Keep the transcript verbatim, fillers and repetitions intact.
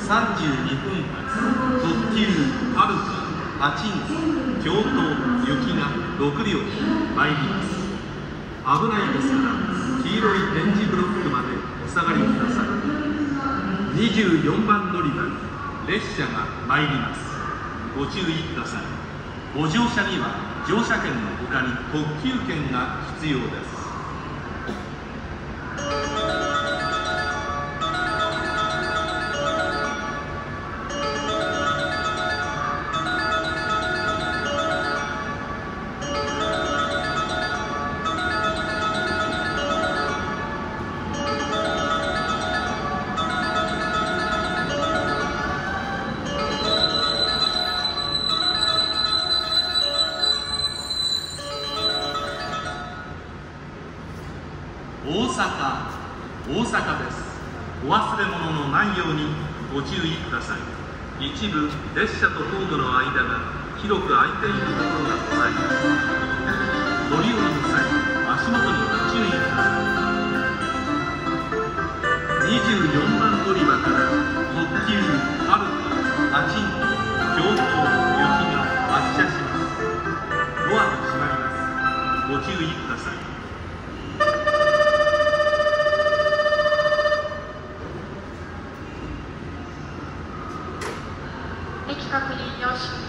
さんじゅうにふん発特急はるか、パチンコ、京都、行きがろくりょう参ります。危ないですから黄色い点字ブロックまでお下がりください。にじゅうよんばん乗り場に列車が参ります。ご注意ください。ご乗車には乗車券のほかに特急券が必要です。大阪、大阪です。お忘れ物のないようにご注意ください。一部列車とホームの間が広く空いているところがございます。乗り降りの際、足元にご注意ください。にじゅうよんばん乗り場から特急はるか、パチンコ、京都、行きが発車します。ドアが閉まります。ご注意ください。 駅確認よし。